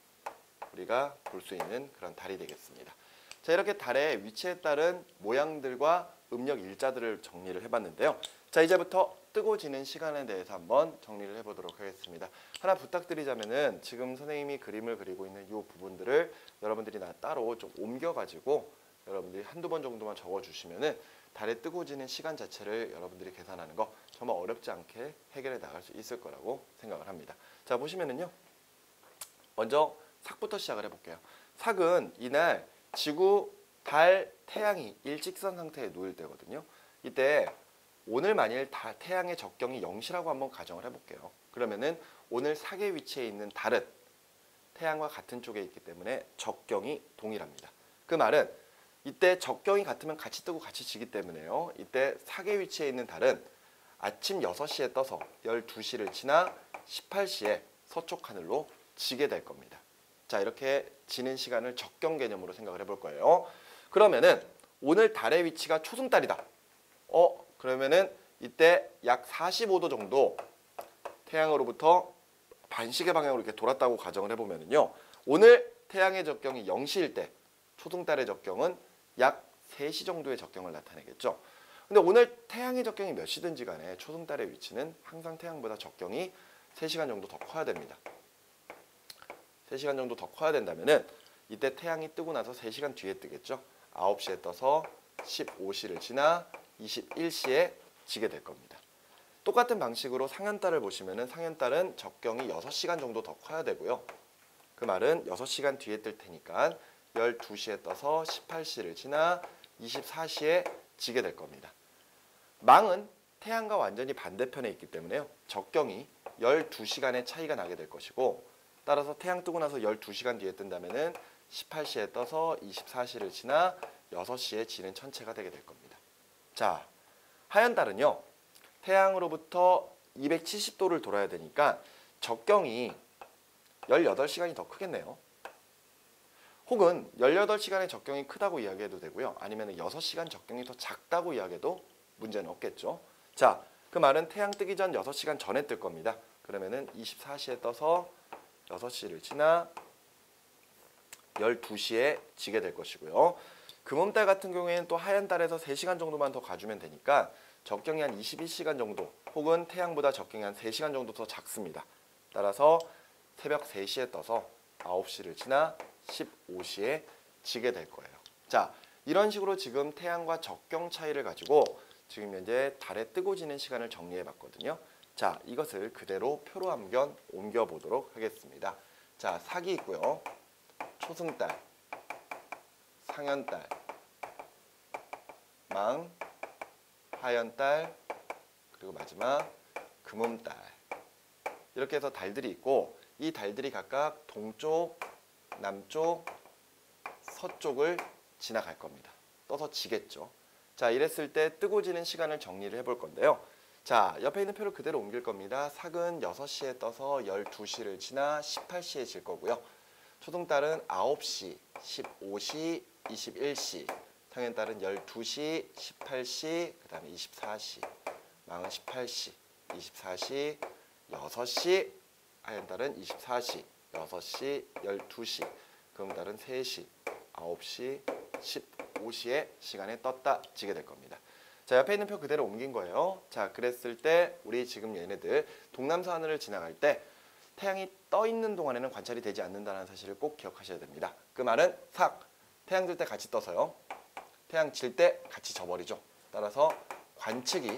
우리가 볼 수 있는 그런 달이 되겠습니다. 자, 이렇게 달의 위치에 따른 모양들과 음력 일자들을 정리를 해봤는데요. 자, 이제부터 뜨고 지는 시간에 대해서 한번 정리를 해보도록 하겠습니다. 하나 부탁드리자면은 지금 선생님이 그림을 그리고 있는 이 부분들을 여러분들이 따로 좀 옮겨가지고 여러분들이 한두 번 정도만 적어주시면은 달에 뜨고 지는 시간 자체를 여러분들이 계산하는 거 정말 어렵지 않게 해결해 나갈 수 있을 거라고 생각을 합니다. 자, 보시면은요, 먼저 삭부터 시작을 해볼게요. 삭은 이날 지구, 달, 태양이 일직선 상태에 놓일 때거든요. 이때 오늘 만일 태양의 적경이 0시라고 한번 가정을 해볼게요. 그러면은 오늘 삭의 위치에 있는 달은 태양과 같은 쪽에 있기 때문에 적경이 동일합니다. 그 말은 이때 적경이 같으면 같이 뜨고 같이 지기 때문에요. 이때 삭의 위치에 있는 달은 아침 6시에 떠서 12시를 지나 18시에 서쪽 하늘로 지게 될 겁니다. 자, 이렇게 지는 시간을 적경 개념으로 생각을 해볼 거예요. 그러면은 오늘 달의 위치가 초승달이다. 그러면은 이때 약 45도 정도 태양으로부터 반시계 방향으로 이렇게 돌았다고 가정을 해보면은요, 오늘 태양의 적경이 0시일 때 초승달의 적경은 약 3시 정도의 적경을 나타내겠죠. 근데 오늘 태양의 적경이 몇 시든지 간에 초승달의 위치는 항상 태양보다 적경이 3시간 정도 더 커야 됩니다. 3시간 정도 더 커야 된다면은 이때 태양이 뜨고 나서 3시간 뒤에 뜨겠죠. 9시에 떠서 15시를 지나 21시에 지게 될 겁니다. 똑같은 방식으로 상현달을 보시면은 상현달은 적경이 6시간 정도 더 커야 되고요. 그 말은 6시간 뒤에 뜰 테니까 12시에 떠서 18시를 지나 24시에 지게 될 겁니다. 망은 태양과 완전히 반대편에 있기 때문에요. 적경이 12시간의 차이가 나게 될 것이고, 따라서 태양 뜨고 나서 12시간 뒤에 뜬다면은 18시에 떠서 24시를 지나 6시에 지는 천체가 되게 될 겁니다. 자, 하얀 달은요, 태양으로부터 270도를 돌아야 되니까 적경이 18시간이 더 크겠네요. 혹은 18시간의 적경이 크다고 이야기해도 되고요. 아니면 6시간 적경이 더 작다고 이야기해도 문제는 없겠죠. 자, 그 말은 태양 뜨기 전 6시간 전에 뜰 겁니다. 그러면은 24시에 떠서 6시를 지나 12시에 지게 될 것이고요. 금음달 같은 경우에는 또 하얀 달에서 3시간 정도만 더 가주면 되니까 적경이 한 21시간 정도, 혹은 태양보다 적경이 한 3시간 정도 더 작습니다. 따라서 새벽 3시에 떠서 9시를 지나 15시에 지게 될 거예요. 자, 이런 식으로 지금 태양과 적경 차이를 가지고 지금 현재 달에 뜨고 지는 시간을 정리해 봤거든요. 자, 이것을 그대로 표로 한번 옮겨 보도록 하겠습니다. 자, 삭이 있고요. 초승달, 상현달, 망, 하현달, 그리고 마지막 금음달. 이렇게 해서 달들이 있고, 이 달들이 각각 동쪽, 남쪽, 서쪽을 지나갈 겁니다. 떠서 지겠죠. 자, 이랬을 때 뜨고 지는 시간을 정리를 해볼 건데요. 자, 옆에 있는 표를 그대로 옮길 겁니다. 삭은 6시에 떠서 12시를 지나 18시에 질 거고요. 초승달은 9시, 15시, 21시, 상현달은 12시, 18시, 그 다음에 24시, 망은 18시, 24시, 6시, 하얀달은 24시, 6시, 12시, 금음달은 3시, 9시, 15시에 시간에 떴다 지게 될 겁니다. 자, 옆에 있는 표 그대로 옮긴 거예요. 자, 그랬을 때 우리 지금 얘네들 동남서 하늘을 지나갈 때 태양이 떠 있는 동안에는 관찰이 되지 않는다는 사실을 꼭 기억하셔야 됩니다. 그 말은 태양 질 때 같이 떠서요. 태양 질 때 같이 져버리죠. 따라서 관측이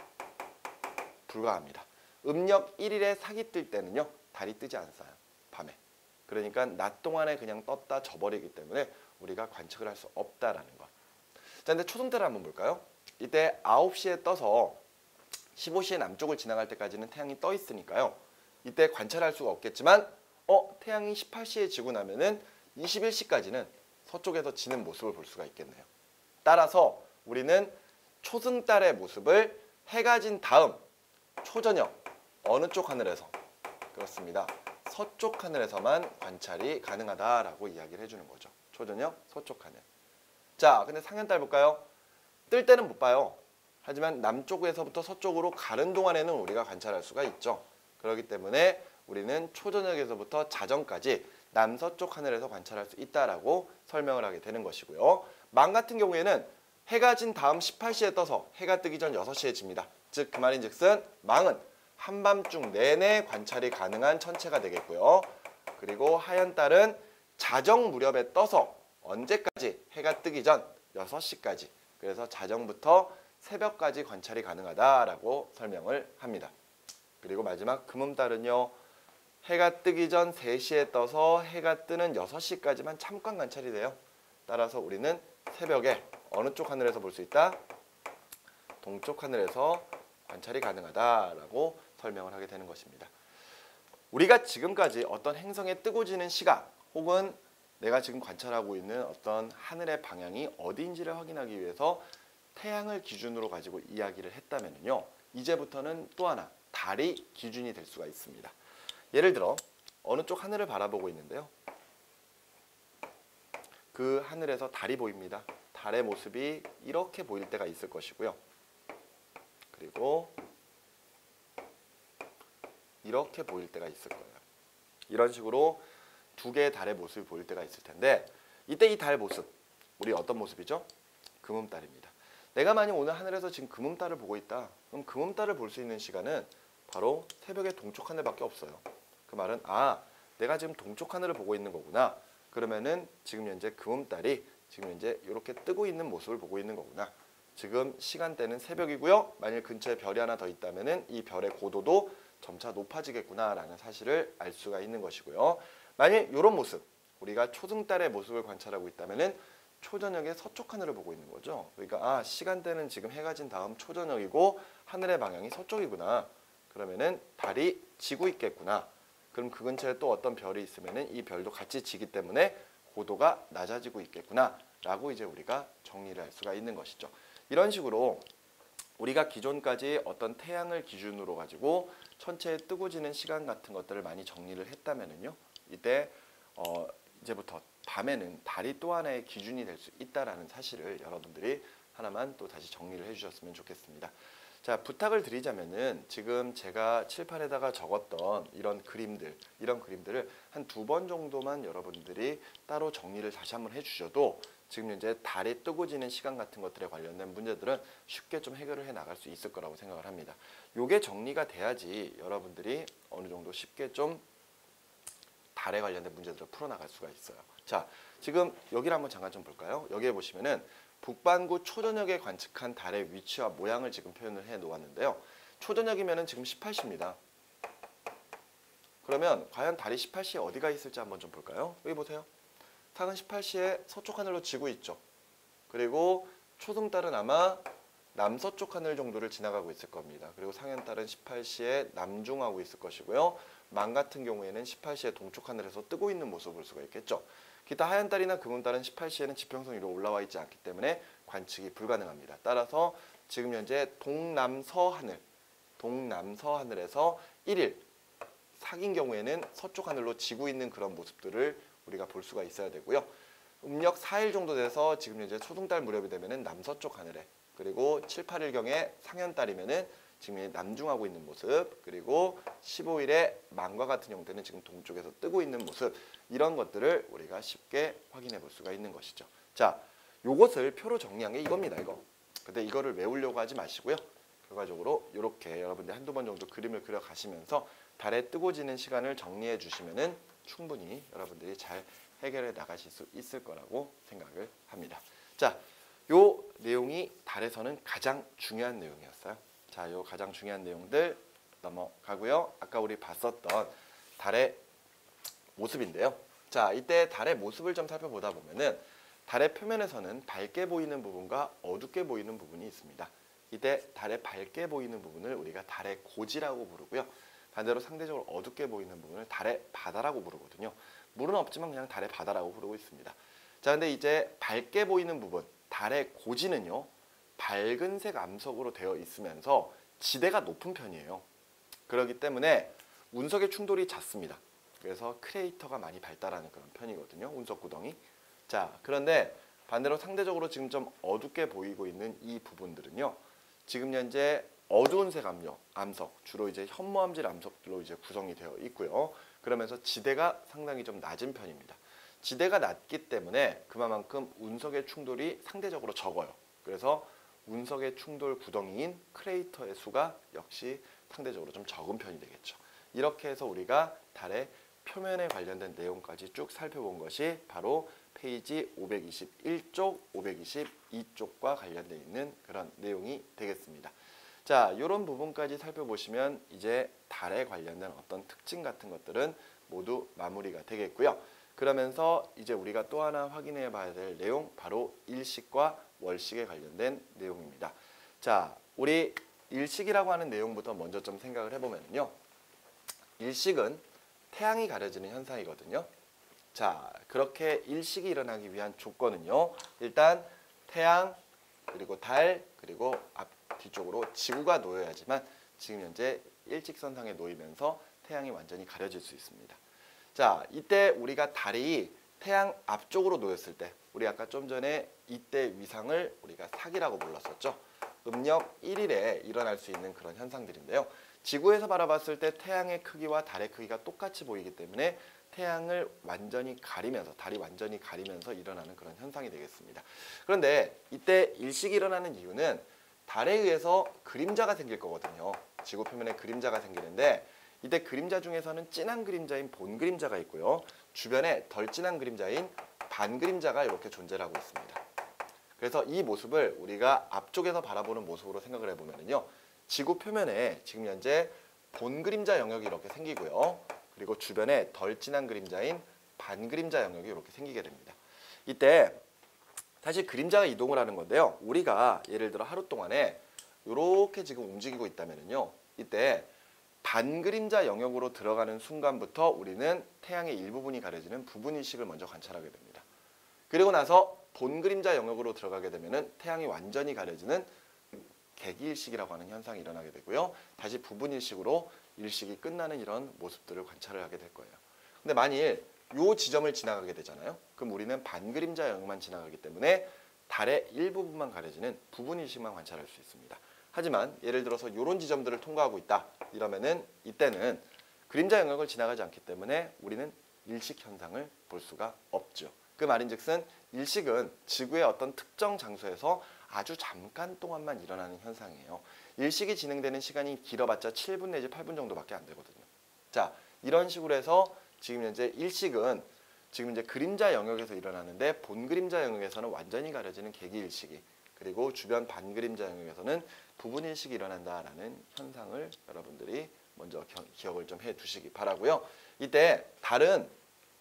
불가합니다. 음력 1일에 사기 뜰 때는요. 달이 뜨지 않아요. 밤에. 그러니까 낮 동안에 그냥 떴다 져버리기 때문에 우리가 관측을 할 수 없다라는 거. 자, 근데 초승달을 한번 볼까요? 이때 9시에 떠서 15시에 남쪽을 지나갈 때까지는 태양이 떠 있으니까요. 이때 관찰할 수가 없겠지만 태양이 18시에 지고 나면은 21시까지는 서쪽에서 지는 모습을 볼 수가 있겠네요. 따라서 우리는 초승달의 모습을 해가 진 다음 초저녁 어느 쪽 하늘에서? 그렇습니다. 서쪽 하늘에서만 관찰이 가능하다라고 이야기를 해주는 거죠. 초저녁 서쪽 하늘. 자, 근데 상현달 볼까요? 뜰 때는 못 봐요. 하지만 남쪽에서부터 서쪽으로 가는 동안에는 우리가 관찰할 수가 있죠. 그렇기 때문에 우리는 초저녁에서부터 자정까지 남서쪽 하늘에서 관찰할 수 있다라고 설명을 하게 되는 것이고요. 망 같은 경우에는 해가 진 다음 18시에 떠서 해가 뜨기 전 6시에 집니다. 즉 그 말인즉슨 망은 한밤중 내내 관찰이 가능한 천체가 되겠고요. 그리고 하얀달은 자정 무렵에 떠서 언제까지? 해가 뜨기 전 6시까지. 그래서 자정부터 새벽까지 관찰이 가능하다라고 설명을 합니다. 그리고 마지막 금음달은요. 해가 뜨기 전 3시에 떠서 해가 뜨는 6시까지만 잠깐 관찰이 돼요. 따라서 우리는 새벽에 어느 쪽 하늘에서 볼 수 있다? 동쪽 하늘에서 관찰이 가능하다라고 설명을 하게 되는 것입니다. 우리가 지금까지 어떤 행성에 뜨고 지는 시각 혹은 내가 지금 관찰하고 있는 어떤 하늘의 방향이 어디인지를 확인하기 위해서 태양을 기준으로 가지고 이야기를 했다면요. 이제부터는 또 하나 달이 기준이 될 수가 있습니다. 예를 들어 어느 쪽 하늘을 바라보고 있는데요. 그 하늘에서 달이 보입니다. 달의 모습이 이렇게 보일 때가 있을 것이고요. 그리고 이렇게 보일 때가 있을 거예요. 이런 식으로 두 개의 달의 모습이 보일 때가 있을 텐데 이때 이 달 모습, 우리 어떤 모습이죠? 금음달입니다. 내가 만약 오늘 하늘에서 지금 금음달을 보고 있다. 그럼 금음달을 볼 수 있는 시간은 바로 새벽의 동쪽 하늘밖에 없어요. 그 말은 내가 지금 동쪽 하늘을 보고 있는 거구나. 그러면은 지금 현재 금음달이 지금 현재 이렇게 뜨고 있는 모습을 보고 있는 거구나. 지금 시간대는 새벽이고요. 만일 근처에 별이 하나 더 있다면은 이 별의 고도도 점차 높아지겠구나라는 사실을 알 수가 있는 것이고요. 만일 이런 모습, 우리가 초승달의 모습을 관찰하고 있다면은 초저녁에 서쪽 하늘을 보고 있는 거죠. 그러니까 시간대는 지금 해가 진 다음 초저녁이고 하늘의 방향이 서쪽이구나. 그러면은 달이 지고 있겠구나. 그럼 그 근처에 또 어떤 별이 있으면은 이 별도 같이 지기 때문에 고도가 낮아지고 있겠구나라고 이제 우리가 정리를 할 수가 있는 것이죠. 이런 식으로 우리가 기존까지 어떤 태양을 기준으로 가지고 천체에 뜨고 지는 시간 같은 것들을 많이 정리를 했다면은요. 이때 이제부터 밤에는 달이 또 하나의 기준이 될 수 있다라는 사실을 여러분들이 하나만 또 다시 정리를 해주셨으면 좋겠습니다. 자, 부탁을 드리자면은 지금 제가 칠판에다가 적었던 이런 그림들을 한 2번 정도만 여러분들이 따로 정리를 다시 한번 해주셔도 지금 현재 달이 뜨고 지는 시간 같은 것들에 관련된 문제들은 쉽게 좀 해결을 해 나갈 수 있을 거라고 생각을 합니다. 요게 정리가 돼야지 여러분들이 어느 정도 쉽게 좀 달에 관련된 문제들을 풀어나갈 수가 있어요. 자, 지금 여기를 한번 잠깐 좀 볼까요? 여기에 보시면은 북반구 초저녁에 관측한 달의 위치와 모양을 지금 표현을 해 놓았는데요. 초저녁이면은 지금 18시입니다. 그러면 과연 달이 18시에 어디가 있을지 한번 좀 볼까요? 여기 보세요. 달은 18시에 서쪽 하늘로 지고 있죠. 그리고 초승달은 아마 남서쪽 하늘 정도를 지나가고 있을 겁니다. 그리고 상현달은 18시에 남중하고 있을 것이고요. 망 같은 경우에는 18시에 동쪽 하늘에서 뜨고 있는 모습을 볼 수가 있겠죠. 기타 하얀달이나 금음달은 18시에는 지평선 위로 올라와 있지 않기 때문에 관측이 불가능합니다. 따라서 지금 현재 동남서 하늘에서 1일 사귄 경우에는 서쪽 하늘로 지고 있는 그런 모습들을 우리가 볼 수가 있어야 되고요. 음력 4일 정도 돼서 지금 현재 초승달 무렵이 되면은 남서쪽 하늘에, 그리고 7, 8일경에 상현달이면은 지금 남중하고 있는 모습, 그리고 15일에 망과 같은 형태는 지금 동쪽에서 뜨고 있는 모습, 이런 것들을 우리가 쉽게 확인해 볼 수가 있는 것이죠. 자, 요것을 표로 정리한 게 이겁니다. 이거. 근데 이거를 외우려고 하지 마시고요. 결과적으로 이렇게 여러분들 한두 번 정도 그림을 그려가시면서 달에 뜨고 지는 시간을 정리해 주시면은 충분히 여러분들이 잘 해결해 나가실 수 있을 거라고 생각을 합니다. 자, 요 내용이 달에서는 가장 중요한 내용이었어요. 자, 요 가장 중요한 내용들 넘어가고요. 아까 우리 봤었던 달의 모습인데요. 자, 이때 달의 모습을 좀 살펴보다 보면은 달의 표면에서는 밝게 보이는 부분과 어둡게 보이는 부분이 있습니다. 이때 달의 밝게 보이는 부분을 우리가 달의 고지라고 부르고요. 반대로 상대적으로 어둡게 보이는 부분을 달의 바다라고 부르거든요. 물은 없지만 그냥 달의 바다라고 부르고 있습니다. 자, 근데 이제 밝게 보이는 부분, 달의 고지는요. 밝은색 암석으로 되어 있으면서 지대가 높은 편이에요. 그렇기 때문에 운석의 충돌이 잦습니다. 그래서 크레이터가 많이 발달하는 그런 편이거든요. 운석 구덩이. 자, 그런데 반대로 상대적으로 지금 좀 어둡게 보이고 있는 이 부분들은요. 지금 현재 어두운 색 암석, 주로 이제 현무암질 암석들로 이제 구성이 되어 있고요. 그러면서 지대가 상당히 좀 낮은 편입니다. 지대가 낮기 때문에 그만큼 운석의 충돌이 상대적으로 적어요. 그래서 운석의 충돌 구덩이인 크레이터의 수가 역시 상대적으로 좀 적은 편이 되겠죠. 이렇게 해서 우리가 달의 표면에 관련된 내용까지 쭉 살펴본 것이 바로 페이지 521쪽, 522쪽과 관련되어 있는 그런 내용이 되겠습니다. 자, 이런 부분까지 살펴보시면 이제 달에 관련된 어떤 특징 같은 것들은 모두 마무리가 되겠고요. 그러면서 이제 우리가 또 하나 확인해 봐야 될 내용, 바로 일식과 월식에 관련된 내용입니다. 자, 우리 일식이라고 하는 내용부터 먼저 좀 생각을 해보면요. 일식은 태양이 가려지는 현상이거든요. 자, 그렇게 일식이 일어나기 위한 조건은요. 일단 태양, 그리고 달, 그리고 뒤쪽으로 지구가 놓여야지만 지금 현재 일직선상에 놓이면서 태양이 완전히 가려질 수 있습니다. 자, 이때 우리가 달이 태양 앞쪽으로 놓였을 때, 우리 아까 좀 전에 이때 위상을 우리가 사기라고 불렀었죠. 음력 1일에 일어날 수 있는 그런 현상들인데요. 지구에서 바라봤을 때 태양의 크기와 달의 크기가 똑같이 보이기 때문에 태양을 완전히 가리면서, 달이 완전히 가리면서 일어나는 그런 현상이 되겠습니다. 그런데 이때 일식이 일어나는 이유는 달에 의해서 그림자가 생길 거거든요. 지구 표면에 그림자가 생기는데 이때 그림자 중에서는 진한 그림자인 본 그림자가 있고요. 주변에 덜 진한 그림자인 반 그림자가 이렇게 존재를 하고 있습니다. 그래서 이 모습을 우리가 앞쪽에서 바라보는 모습으로 생각을 해보면요. 지구 표면에 지금 현재 본 그림자 영역이 이렇게 생기고요. 그리고 주변에 덜 진한 그림자인 반 그림자 영역이 이렇게 생기게 됩니다. 이때 사실 그림자가 이동을 하는 건데요. 우리가 예를 들어 하루 동안에 이렇게 지금 움직이고 있다면요. 이때 반 그림자 영역으로 들어가는 순간부터 우리는 태양의 일부분이 가려지는 부분일식을 먼저 관찰하게 됩니다. 그리고 나서 본 그림자 영역으로 들어가게 되면 태양이 완전히 가려지는 개기일식이라고 하는 현상이 일어나게 되고요. 다시 부분일식으로 일식이 끝나는 이런 모습들을 관찰을 하게 될 거예요. 근데 만일 이 지점을 지나가게 되잖아요. 그럼 우리는 반그림자 영역만 지나가기 때문에 달의 일부분만 가려지는 부분일식만 관찰할 수 있습니다. 하지만 예를 들어서 이런 지점들을 통과하고 있다. 이러면은 이때는 그림자 영역을 지나가지 않기 때문에 우리는 일식 현상을 볼 수가 없죠. 그 말인즉슨 일식은 지구의 어떤 특정 장소에서 아주 잠깐 동안만 일어나는 현상이에요. 일식이 진행되는 시간이 길어봤자 7분 내지 8분 정도밖에 안 되거든요. 자, 이런 식으로 해서 지금 현재 일식은 지금 이제 그림자 영역에서 일어나는데 본 그림자 영역에서는 완전히 가려지는 개기일식이, 그리고 주변 반 그림자 영역에서는 부분일식이 일어난다라는 현상을 여러분들이 먼저 기억을 좀 해두시기 바라고요. 이때 달은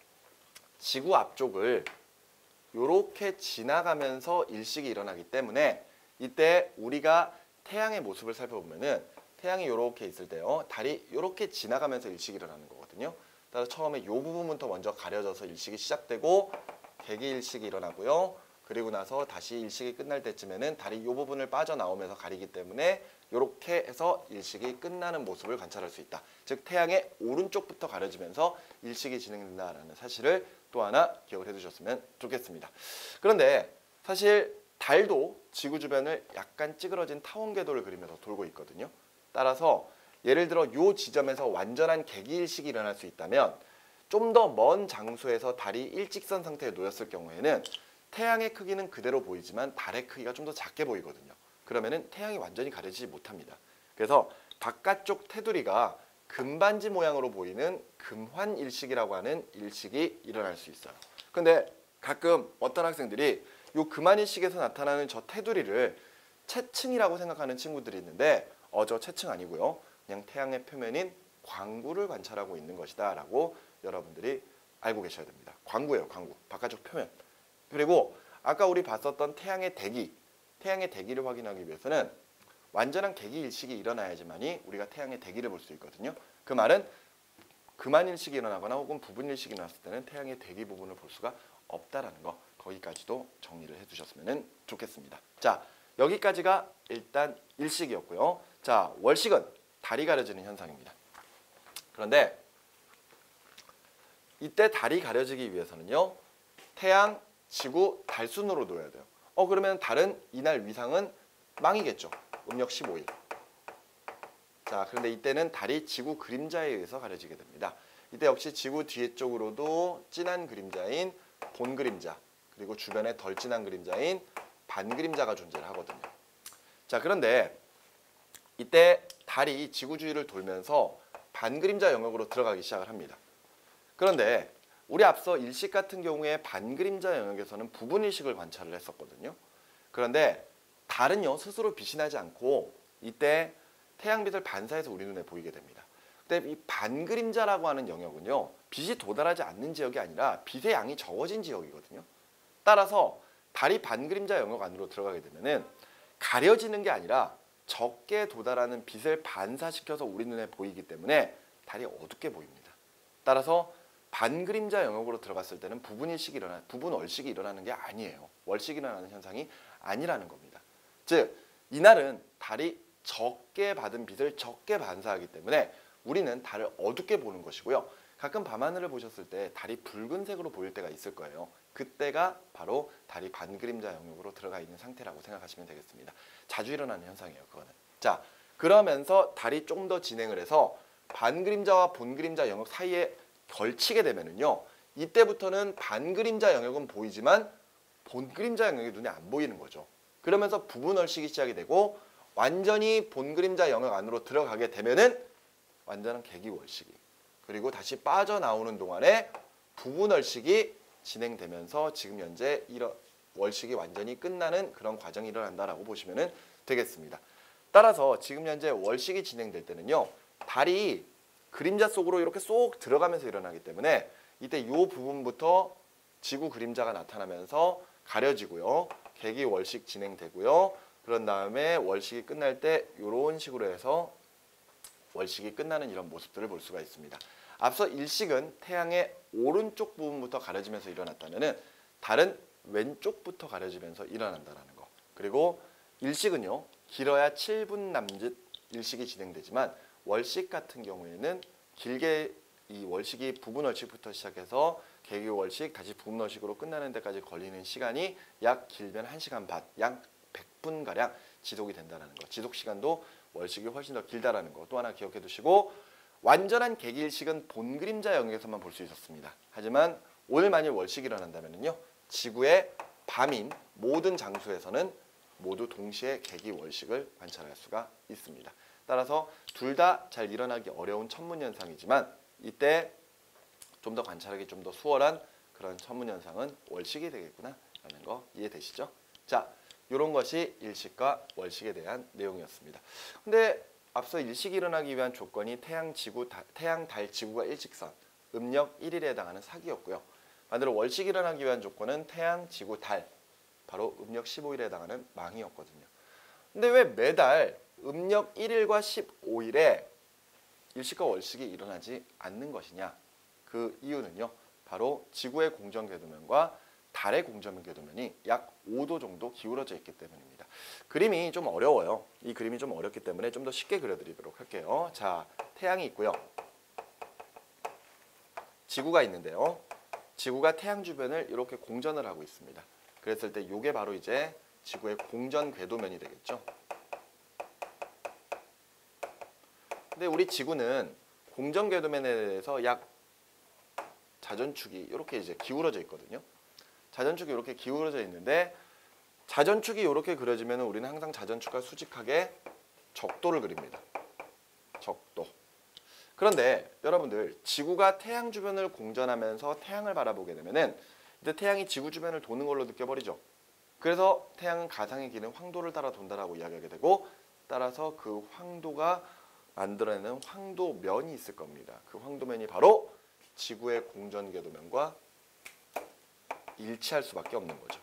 지구 앞쪽을 이렇게 지나가면서 일식이 일어나기 때문에 이때 우리가 태양의 모습을 살펴보면은 태양이 이렇게 있을 때요. 달이 이렇게 지나가면서 일식이 일어나는 거거든요. 따라서 처음에 이 부분부터 먼저 가려져서 일식이 시작되고 개기일식이 일어나고요. 그리고 나서 다시 일식이 끝날 때쯤에는 달이 이 부분을 빠져나오면서 가리기 때문에 이렇게 해서 일식이 끝나는 모습을 관찰할 수 있다. 즉 태양의 오른쪽부터 가려지면서 일식이 진행된다는 사실을 또 하나 기억을 해두셨으면 좋겠습니다. 그런데 사실 달도 지구 주변을 약간 찌그러진 타원 궤도를 그리면서 돌고 있거든요. 따라서 예를 들어 이 지점에서 완전한 개기일식이 일어날 수 있다면 좀 더 먼 장소에서 달이 일직선 상태에 놓였을 경우에는 태양의 크기는 그대로 보이지만 달의 크기가 좀 더 작게 보이거든요. 그러면은 태양이 완전히 가려지지 못합니다. 그래서 바깥쪽 테두리가 금반지 모양으로 보이는 금환일식이라고 하는 일식이 일어날 수 있어요. 근데 가끔 어떤 학생들이 이 금환일식에서 나타나는 저 테두리를 채층이라고 생각하는 친구들이 있는데 저 채층 아니고요. 그냥 태양의 표면인 광구를 관찰하고 있는 것이다 라고 여러분들이 알고 계셔야 됩니다. 광구예요. 광구. 바깥쪽 표면. 그리고 아까 우리 봤었던 태양의 대기를 확인하기 위해서는 완전한 개기일식이 일어나야지만이 우리가 태양의 대기를 볼 수 있거든요. 그 말은 금환일식이 일어나거나 혹은 부분일식이 일어났을 때는 태양의 대기 부분을 볼 수가 없다라는 거, 거기까지도 정리를 해두셨으면 좋겠습니다. 자, 여기까지가 일단 일식이었고요. 자, 월식은 달이 가려지는 현상입니다. 그런데 이때 달이 가려지기 위해서는요, 태양, 지구, 달 순으로 놓아야 돼요. 그러면 달은 이날 위상은 망이겠죠. 음력 15일. 자, 그런데 이때는 달이 지구 그림자에 의해서 가려지게 됩니다. 이때 역시 지구 뒤에 쪽으로도 진한 그림자인 본 그림자, 그리고 주변에 덜 진한 그림자인 반 그림자가 존재를 하거든요. 자, 그런데 이때 달이 지구 주위를 돌면서 반 그림자 영역으로 들어가기 시작을 합니다. 그런데 우리 앞서 일식 같은 경우에 반 그림자 영역에서는 부분 일식을 관찰을 했었거든요. 그런데 달은요, 스스로 빛이 나지 않고 이때 태양빛을 반사해서 우리 눈에 보이게 됩니다. 근데 이 반그림자라고 하는 영역은요, 빛이 도달하지 않는 지역이 아니라 빛의 양이 적어진 지역이거든요. 따라서 달이 반그림자 영역 안으로 들어가게 되면은 가려지는 게 아니라 적게 도달하는 빛을 반사시켜서 우리 눈에 보이기 때문에 달이 어둡게 보입니다. 따라서 반그림자 영역으로 들어갔을 때는 부분 월식이 일어나는 게 아니에요. 월식이 일어나는 현상이 아니라는 겁니다. 즉, 이날은 달이 적게 받은 빛을 적게 반사하기 때문에 우리는 달을 어둡게 보는 것이고요. 가끔 밤하늘을 보셨을 때 달이 붉은색으로 보일 때가 있을 거예요. 그때가 바로 달이 반그림자 영역으로 들어가 있는 상태라고 생각하시면 되겠습니다. 자주 일어나는 현상이에요, 그거는. 자, 그러면서 달이 좀 더 진행을 해서 반그림자와 본그림자 영역 사이에 걸치게 되면은요, 이때부터는 반그림자 영역은 보이지만 본그림자 영역이 눈에 안 보이는 거죠. 그러면서 부분월식이 시작이 되고 완전히 본그림자 영역 안으로 들어가게 되면은 완전한 개기월식이, 그리고 다시 빠져나오는 동안에 부분월식이 진행되면서 지금 현재 월식이 완전히 끝나는 그런 과정이 일어난다라고 보시면 되겠습니다. 따라서 지금 현재 월식이 진행될 때는요, 달이 그림자 속으로 이렇게 쏙 들어가면서 일어나기 때문에 이때 이 부분부터 지구 그림자가 나타나면서 가려지고요. 개기월식 진행되고요. 그런 다음에 월식이 끝날 때 이런 식으로 해서 월식이 끝나는 이런 모습들을 볼 수가 있습니다. 앞서 일식은 태양의 오른쪽 부분부터 가려지면서 일어났다면 달은 왼쪽부터 가려지면서 일어난다는 거. 그리고 일식은요, 길어야 7분 남짓 일식이 진행되지만 월식 같은 경우에는 길게 이 월식이 부분월식부터 시작해서 개기월식 다시 부분월식으로 끝나는 데까지 걸리는 시간이 약 길면 1시간 반, 약 100분가량 지속이 된다는 거. 지속 시간도 월식이 훨씬 더 길다라는 거 또 하나 기억해 두시고, 완전한 개기일식은 본그림자 영역에서만 볼 수 있었습니다. 하지만 오늘 만일 월식이 일어난다면요, 지구의 밤인 모든 장소에서는 모두 동시에 개기월식을 관찰할 수가 있습니다. 따라서 둘 다 잘 일어나기 어려운 천문현상이지만 이때 좀 더 관찰하기 좀 더 수월한 그런 천문현상은 월식이 되겠구나 라는 거 이해되시죠? 자, 이런 것이 일식과 월식에 대한 내용이었습니다. 근데 앞서 일식이 일어나기 위한 조건이 태양, 달, 지구가 일직선, 음력 1일에 해당하는 사기였고요. 반대로 월식이 일어나기 위한 조건은 태양, 지구, 달, 바로 음력 15일에 해당하는 망이었거든요. 근데 왜 매달 음력 1일과 15일에 일식과 월식이 일어나지 않는 것이냐? 그 이유는요, 바로 지구의 공전궤도면과 달의 공전궤도면이 약 5도 정도 기울어져 있기 때문입니다. 그림이 좀 어려워요. 이 그림이 좀 어렵기 때문에 좀 더 쉽게 그려드리도록 할게요. 자, 태양이 있고요. 지구가 있는데요. 지구가 태양 주변을 이렇게 공전을 하고 있습니다. 그랬을 때 이게 바로 이제 지구의 공전궤도면이 되겠죠. 근데 우리 지구는 공전궤도면에 대해서 약 자전축이 이렇게 이제 기울어져 있거든요. 자전축이 이렇게 기울어져 있는데 자전축이 이렇게 그려지면 우리는 항상 자전축과 수직하게 적도를 그립니다. 적도. 그런데 여러분들 지구가 태양 주변을 공전하면서 태양을 바라보게 되면은 이제 태양이 지구 주변을 도는 걸로 느껴버리죠. 그래서 태양은 가상의 기는 황도를 따라 돈다라고 이야기하게 되고 따라서 그 황도가 만들어내는 황도면이 있을 겁니다. 그 황도면이 바로 지구의 공전궤도면과 일치할 수밖에 없는 거죠.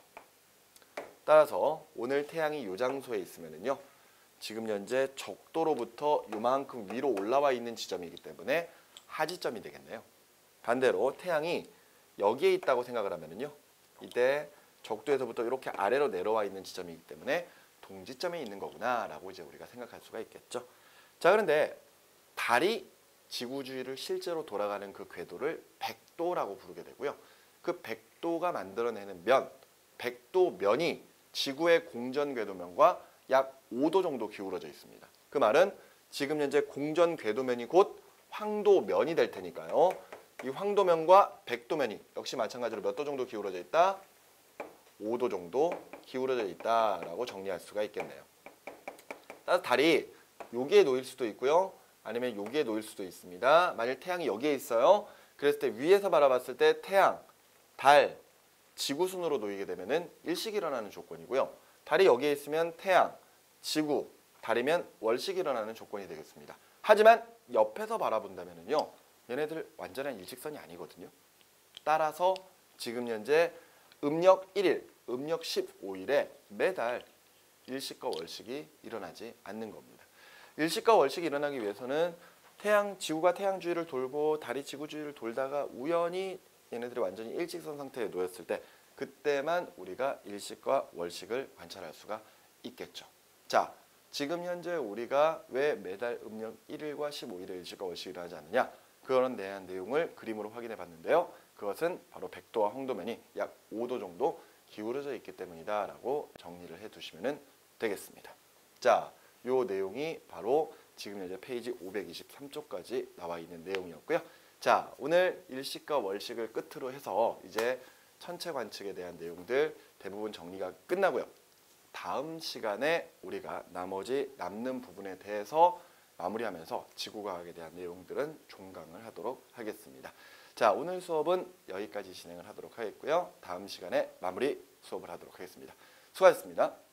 따라서 오늘 태양이 이 장소에 있으면은요. 지금 현재 적도로부터 요만큼 위로 올라와 있는 지점이기 때문에 하지점이 되겠네요. 반대로 태양이 여기에 있다고 생각을 하면은요. 이때 적도에서부터 이렇게 아래로 내려와 있는 지점이기 때문에 동지점에 있는 거구나라고 이제 우리가 생각할 수가 있겠죠. 자, 그런데 달이 지구 주위를 실제로 돌아가는 그 궤도를 백도라고 부르게 되고요. 그 백도가 만들어내는 면, 백도면이 지구의 공전 궤도면과 약 5도 정도 기울어져 있습니다. 그 말은 지금 현재 공전 궤도면이 곧 황도면이 될 테니까요. 이 황도면과 백도면이 역시 마찬가지로 몇 도 정도 기울어져 있다? 5도 정도 기울어져 있다라고 정리할 수가 있겠네요. 따라서 달이 여기에 놓일 수도 있고요. 아니면 여기에 놓일 수도 있습니다. 만일 태양이 여기에 있어요. 그랬을 때 위에서 바라봤을 때 태양, 달, 지구순으로 놓이게 되면은 일식이 일어나는 조건이고요. 달이 여기에 있으면 태양, 지구, 달이면 월식이 일어나는 조건이 되겠습니다. 하지만 옆에서 바라본다면요. 얘네들 완전한 일직선이 아니거든요. 따라서 지금 현재 음력 1일, 음력 15일에 매달 일식과 월식이 일어나지 않는 겁니다. 일식과 월식이 일어나기 위해서는 지구가 태양 주위를 돌고 달이 지구 주위를 돌다가 우연히 얘네들이 완전히 일직선 상태에 놓였을 때 그때만 우리가 일식과 월식을 관찰할 수가 있겠죠. 자, 지금 현재 우리가 왜 매달 음력 1일과 15일에 일식과 월식이 일어나지 않느냐? 그런 대한 내용을 그림으로 확인해 봤는데요. 그것은 바로 백도와 황도면이 약 5도 정도 기울어져 있기 때문이다 라고 정리를 해 두시면 되겠습니다. 자, 요 내용이 바로 지금 현재 페이지 523쪽까지 나와 있는 내용이었고요. 자, 오늘 일식과 월식을 끝으로 해서 이제 천체 관측에 대한 내용들 대부분 정리가 끝나고요. 다음 시간에 우리가 나머지 남는 부분에 대해서 마무리하면서 지구과학에 대한 내용들은 종강을 하도록 하겠습니다. 자, 오늘 수업은 여기까지 진행을 하도록 하겠고요. 다음 시간에 마무리 수업을 하도록 하겠습니다. 수고하셨습니다.